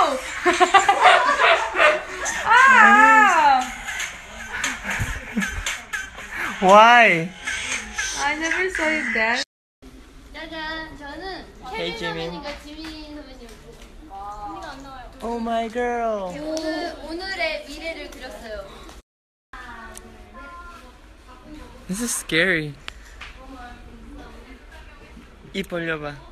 Why? I never saw you dance. 짜잔, 저는 Hey, 케빈 Jimin. 선배님과 지민 선배님. 언니가 안 나와요. Oh my girl. 오늘의 미래를 그렸어요. This is scary. 입 벌려봐.